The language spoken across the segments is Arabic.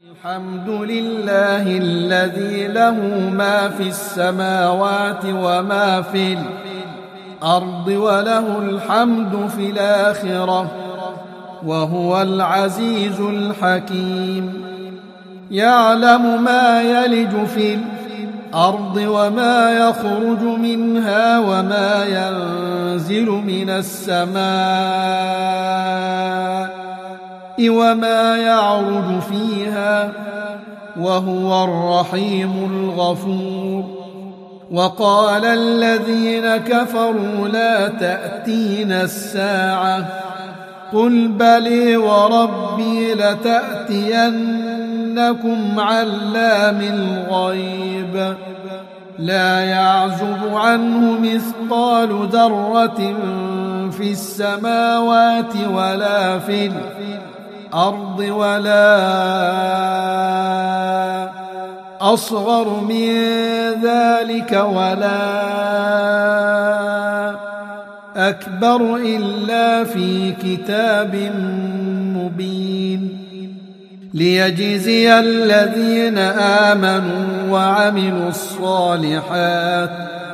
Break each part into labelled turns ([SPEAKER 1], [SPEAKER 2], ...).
[SPEAKER 1] الحمد لله الذي له ما في السماوات وما في الأرض وله الحمد في الآخرة وهو العزيز الحكيم. يعلم ما يلج في الأرض وما يخرج منها وما ينزل من السماء وما يعرج فيها وهو الرحيم الغفور. وقال الذين كفروا لا تأتينا الساعة قل بلي وربي لتأتينكم علام الغيب لا يعزب عنه مثقال ذرة في السماوات ولا في الأرض ولا أصغر من ذلك ولا أكبر إلا في كتاب مبين ليجزي الذين آمنوا وعملوا الصالحات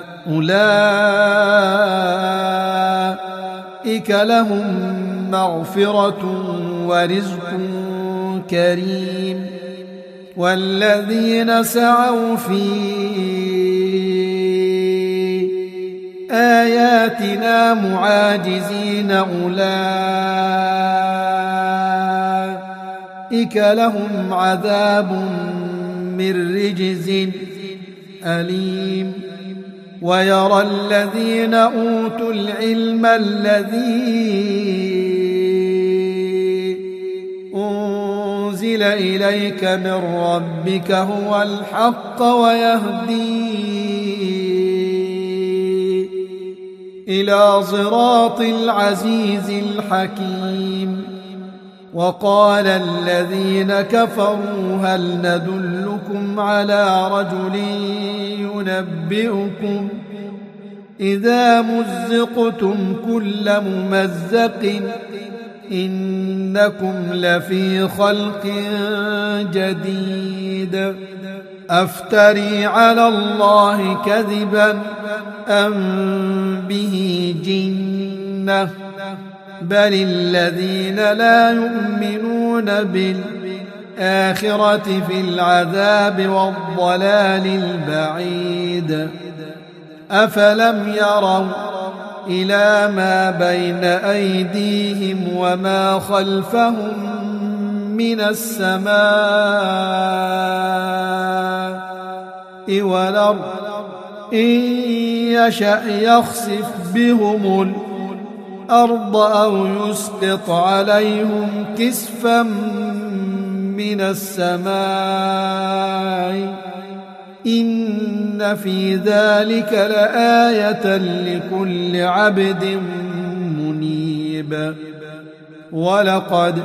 [SPEAKER 1] أولئك لهم مغفرة ورزق كريم. والذين سعوا في آياتنا معاجزين أولئك لهم عذاب من رجز أليم. ويرى الذين أوتوا العلم الذي أنزل إليك من ربك هو الحق ويهدي إلى صراط العزيز الحكيم. وقال الذين كفروا هل ندلكم على رجل ينبئكم إذا مزقتم كل ممزق إنكم لفي خلق جديد أفتري على الله كذبا أم به جنة بل الذين لا يؤمنون بالآخرة في العذاب والضلال البعيد. أفلم يروا إلى ما بين أيديهم وما خلفهم من السماء والأرض إن يشأ يخسف بهم الأرض أو يسقط عليهم كسفا من السماء إن في ذلك لآية لكل عبد منيب. ولقد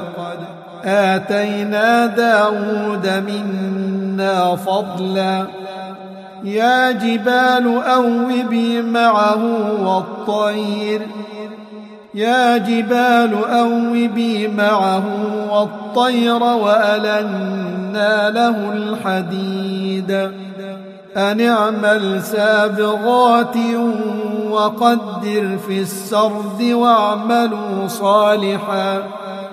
[SPEAKER 1] آتينا داود منا فضلا يا جبال أوبي معه والطير وألنا له الحديد أن اعمل سابغات وقدر في السرد واعملوا صالحا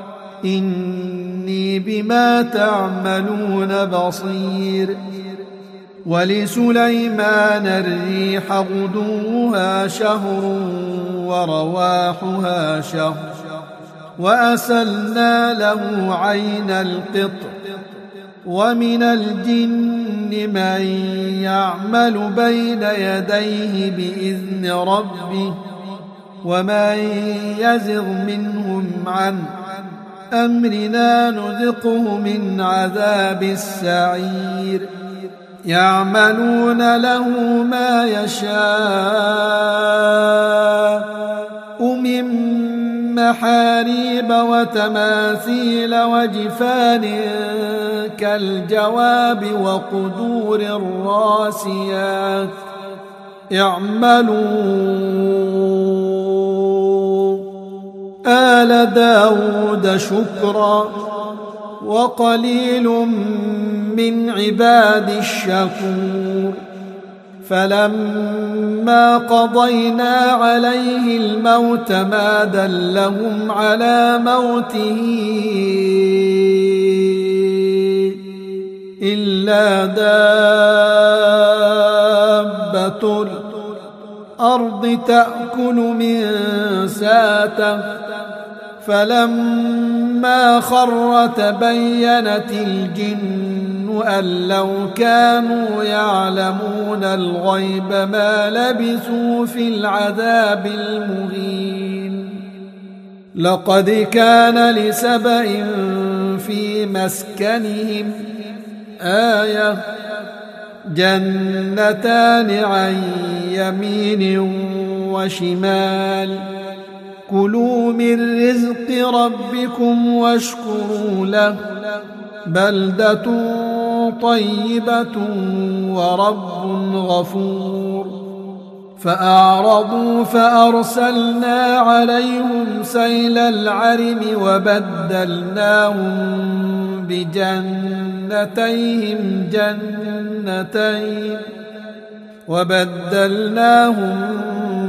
[SPEAKER 1] إني بما تعملون بصير. ولسليمان الريح غدوها شهر ورواحها شهر وأسلنا له عين القطر. ومن الجن من يعمل بين يديه بإذن ربه ومن يزغ منهم عن أمرنا نذقه من عذاب السعير. يعملون له ما يشاء من محاريب وتماثيل وجفان كالجواب وقدور الراسيات اعملوا آل داود شكرا وقليل من عبادي الشكور فلما قضينا عليه الموت ما دلهم على موته إلا دابة الأرض تأكل من ساته فلما خر تبينت الجن أن لو كانوا يعلمون الغيب ما لبثوا في العذاب المهين لقد كان لسبإ في مسكنهم آية جنتان عن يمين وشمال كلوا من رزق ربكم واشكروا له بلدة طيبة ورب غفور فأعرضوا فأرسلنا عليهم سيل العرم وبدلناهم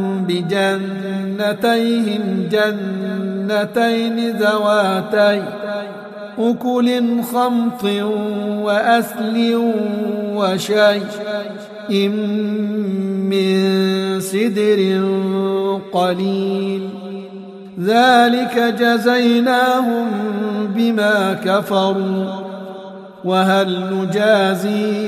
[SPEAKER 1] بجنتيهم جنتين ذواتي أكل خمط وأثل وشيء من سدر قليل ذلك جزيناهم بما كفروا وهل نجازي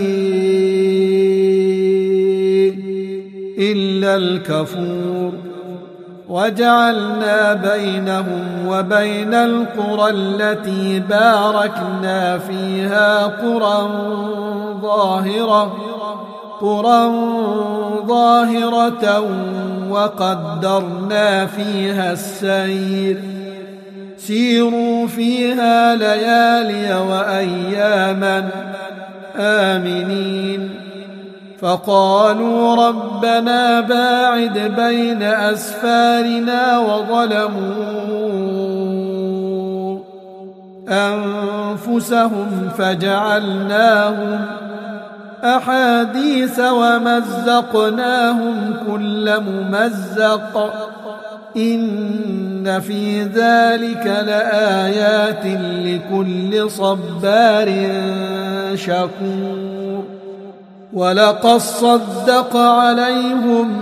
[SPEAKER 1] إلا الكفور وجعلنا بينهم وبين القرى التي باركنا فيها قرى ظاهرة وقدرنا فيها السير سيروا فيها ليالي وأياما آمنين فقالوا ربنا باعد بين أسفارنا وظلموا أنفسهم فجعلناهم أحاديث ومزقناهم كل ممزق إن في ذلك لآيات لكل صبار شكور ولقد صدق عليهم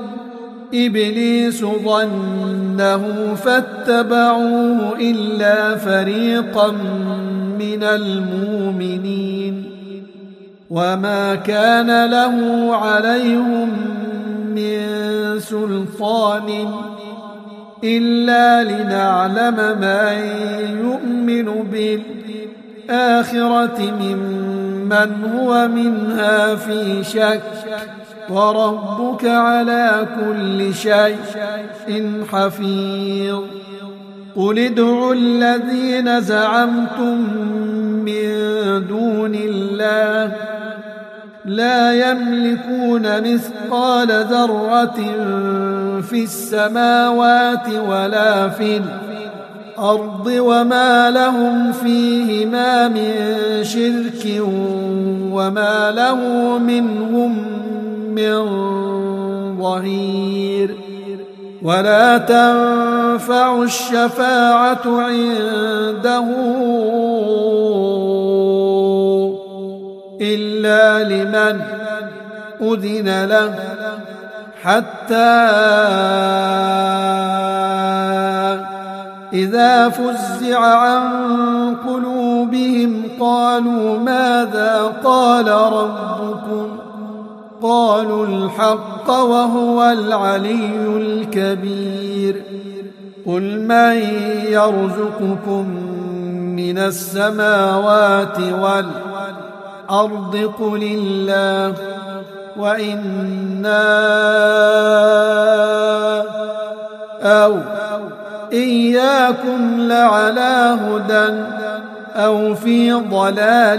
[SPEAKER 1] إبليس ظنه فاتبعوه إلا فريقا من المؤمنين وما كان له عليهم من سلطان إلا لنعلم من يؤمن بالآخرة ممن هو منها في شك وربك على كل شيء حفيظ قل ادعوا الذين زعمتم من دون الله لا يملكون مثقال ذرة في السماوات ولا في الأرض وما لهم فيهما من شرك وما له منهم من ظهير ولا تنفع الشفاعة عنده إلا لمن أذن له حتى إذا فزع عن قلوبهم قالوا ماذا قال ربكم قالوا الحق وهو العلي الكبير قل من يرزقكم من السماوات والأرض قل الله وإنا أو إياكم لعلى هدى أو في ضلال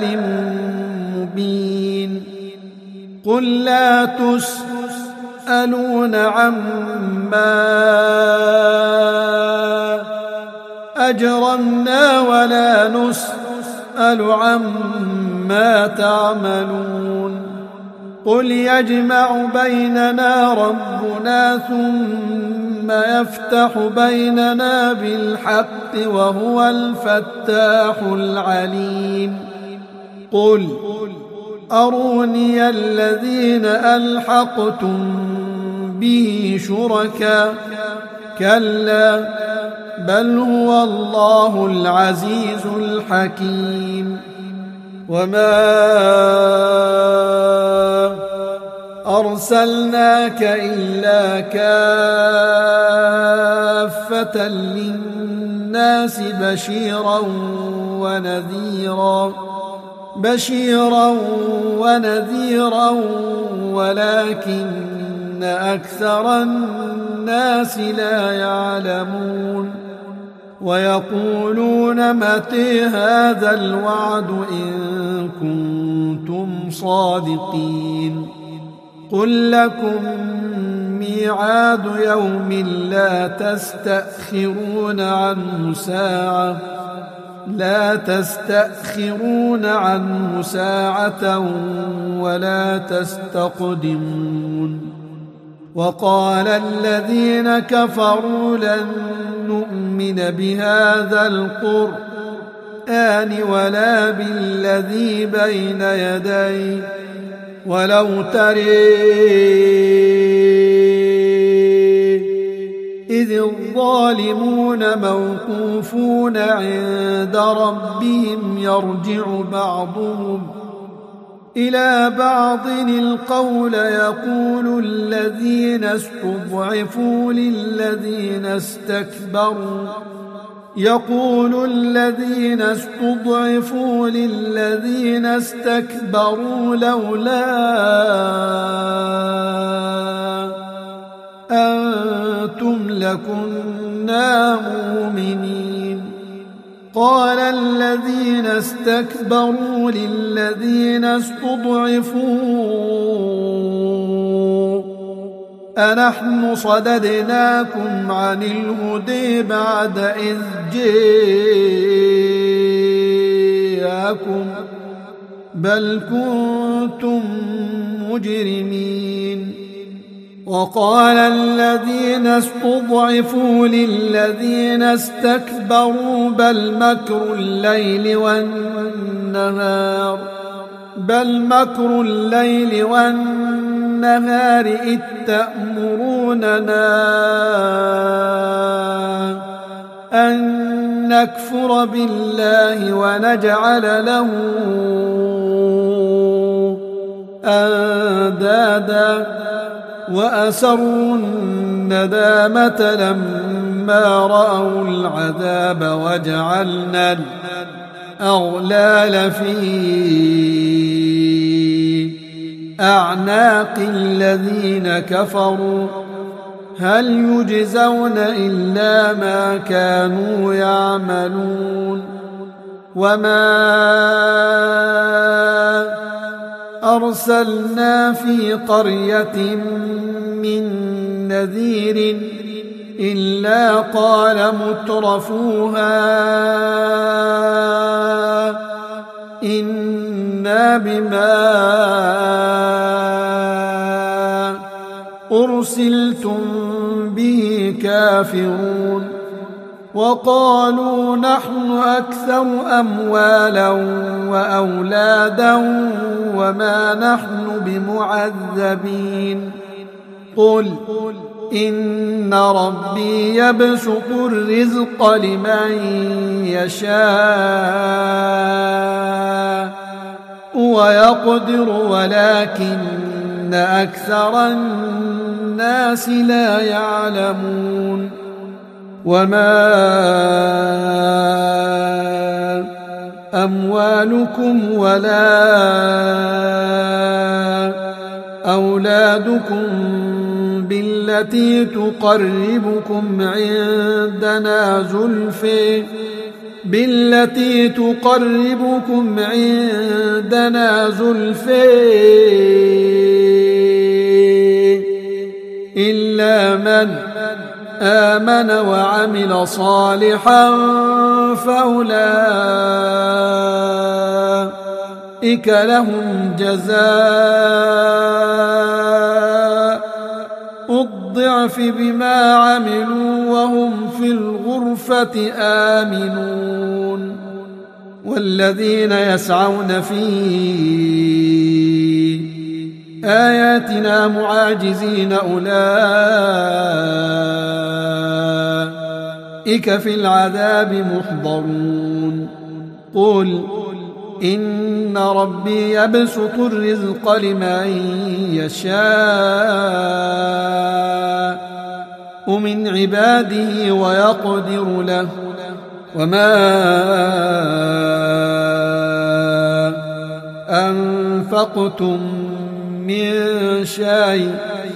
[SPEAKER 1] مبين قل لا تسألون عما أجرمنا ولا أسأل عما تعملون قل يجمع بيننا ربنا ثم يفتح بيننا بالحق وهو الفتاح العليم قل أروني الذين ألحقتم به شركاء كلا بل هو الله العزيز الحكيم وما أرسلناك إلا كافة للناس بشيرا ونذيرا ولكن أكثر الناس لا يعلمون ويقولون متى هذا الوعد إن كنتم صادقين قل لكم ميعاد يوم لا تستأخرون عنه ساعة ولا تستقدمون وقال الذين كفروا لن نؤمن بهذا القرآن ولا بالذي بين يديه ولو ترى إذ الظالمون موقوفون عند ربهم يرجع بعضهم إلى بعض القول يقول الذين استضعفوا للذين استكبروا لولا أنتم لكنا مؤمنين قال الذين استكبروا للذين استضعفوا أنحن صددناكم عن الهدى بعد إذ جاءكم بل كنتم مجرمين وقال الذين استضعفوا للذين استكبروا بل مكر الليل والنهار إذ تأمروننا أن نكفر بالله ونجعل له أندادا وأسروا الندامة لما رأوا العذاب وجعلنا الأغلال في أعناق الذين كفروا هل يجزون إلا ما كانوا يعملون وما أرسلنا في قرية من نذير إلا قال مترفوها إنا بما أرسلتم به كافرون وقالوا نحن أكثر أموالا وأولادا وما نحن بمعذبين قل إن ربي يبسط الرزق لمن يشاء ويقدر ولكن أكثر الناس لا يعلمون وما أموالكم ولا أولادكم بالتي تقربكم عندنا زلفى إلا من آمن وعمل صالحا فأولئك لهم جزاء الضعف بما عملوا وهم في الغرفة آمنون والذين يسعون في آياتنا معاجزين أولئك في العذاب محضرون قل إن ربي يبسط الرزق لمن يشاء من عباده ويقدر له وما أنفقتم من شيء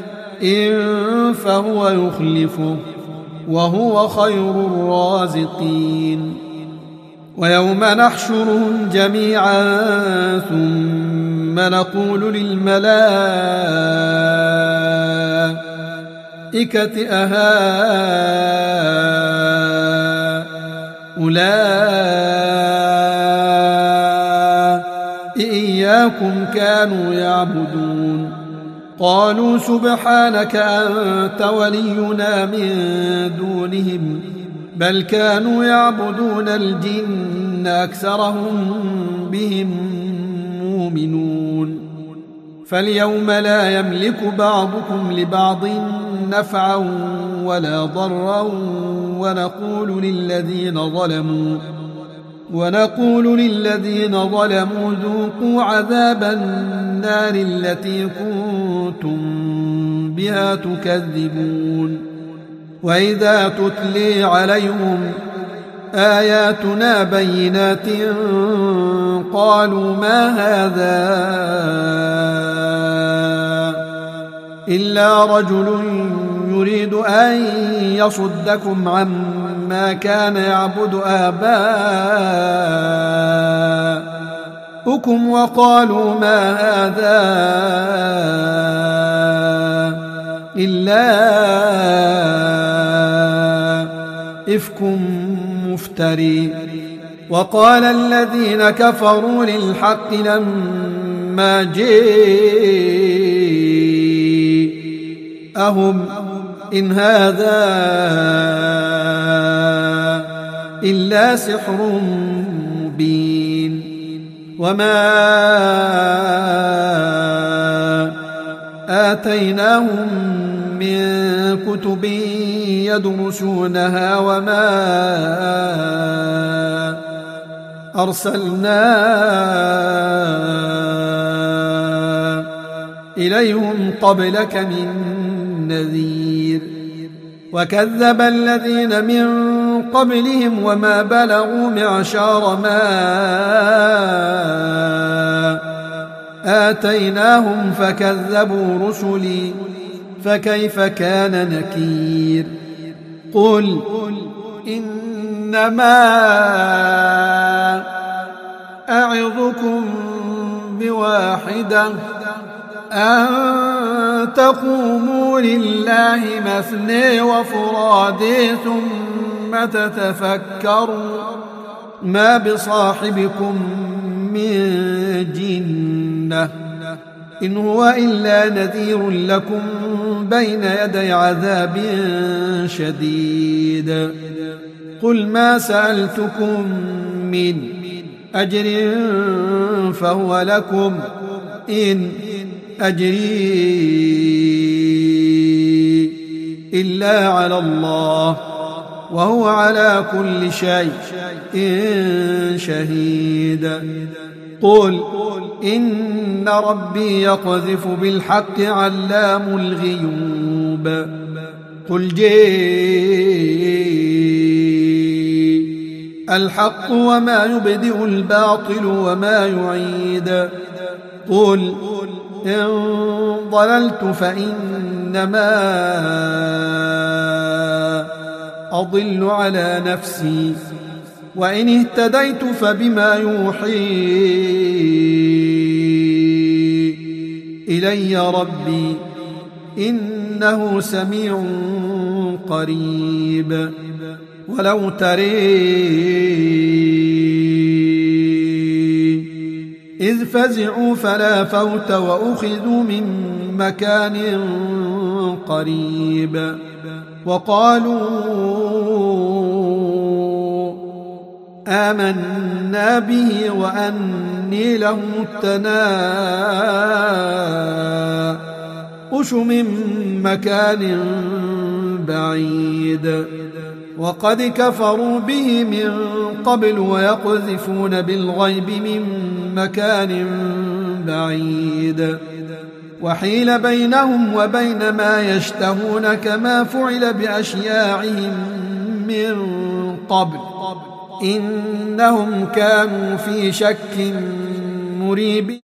[SPEAKER 1] فهو يخلفه وهو خير الرازقين ويوم نحشرهم جميعا ثم نقول للملائكة أهؤلاء إياكم كانوا يعبدون قالوا سبحانك أنت ولينا من دونهم بل كانوا يعبدون الجن أكثرهم بهم مؤمنون فاليوم لا يملك بعضكم لبعض نفعا ولا ضرا ونقول للذين ظلموا ذوقوا عذاب النار التي كنتم بها تكذبون وإذا تتلي عليهم آياتنا بينات قالوا ما هذا إلا رجل يريد أن يصدكم عما كان يعبد آباؤكم وقالوا ما هذا إلا إفك مفتري وقال الذين كفروا للحق لما جاءهم إن هذا إلا سحر مبين وما آتيناهم من كتب يدرسونها وما أرسلنا إليهم قبلك من نذير وكذب الذين من قبلهم وما بلغوا معشار ما آتيناهم فكذبوا رسلي فكيف كان نكير قل إنما أعظكم بواحدة أن تقوموا لله مثني وفرادي ثم تتفكروا ما بصاحبكم من جنة إن هو إلا نذير لكم بين يدي عذاب شديد قل ما سألتكم من أجر فهو لكم إن أجري إلا على الله وهو على كل شيء شهيد قل إن ربي يقذف بالحق علام الغيوب قل جاء الحق وما يبدئ الباطل وما يعيد قل إن ضللت فإنما أضل على نفسي وإن اهتديت فبما يوحي إلي ربي إنه سميع قريب ولو تري إذ فزعوا فلا فوت وأخذوا من مكان قريب وقالوا آمنا به وأني لهم التناؤش من مكان بعيد وقد كفروا به من قبل ويقذفون بالغيب من مكان بعيد وحيل بينهم وبين ما يشتهون كما فعل بأشياعهم من قبل إنهم كانوا في شك مريب.